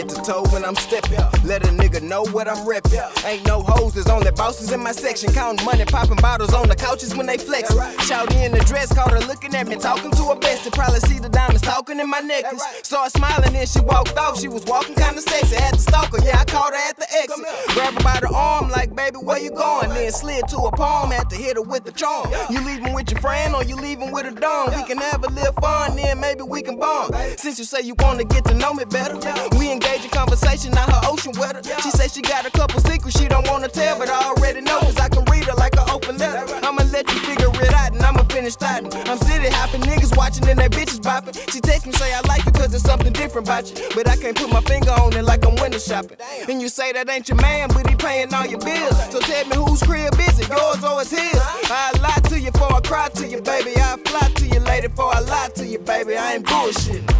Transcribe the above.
head to toe when I'm stepping. Let a nigga know what I'm reppin'. Ain't no hoes, there's only bosses in my section. Counting money, popping bottles on the couches when they flex. Shouty in the dress, caught her looking at me, talking to her bestie. Probably see the diamonds talking in my necklace. Saw her smiling, then she walked off. She was walking kinda sexy. Had to stalk her, yeah, I caught her at the exit. Grab her by the arm, like, baby, where you going? Then slid to her palm, had to hit her with the charm. You leaving with your friend or you leaving with a dome? We can have a little fun, then maybe we can bond. Since you say you wanna get to know me better, we engage in conversation, now her ocean weather. She say she got a couple secrets she don't wanna tell, but I already know, cause I can read her like an open letter. I'ma let you figure it out and I'ma finish starting. I'm city hopping, niggas watching and they bitches bopping. She text me, say I like you cause there's something different about you, but I can't put my finger on it like I'm window shopping. And you say that ain't your man, but he paying all your bills. So tell me whose crib is it, yours or it's his? I lie to you before I cry to you, baby. I fly to you lady before I lie to you, baby. I ain't bullshitting.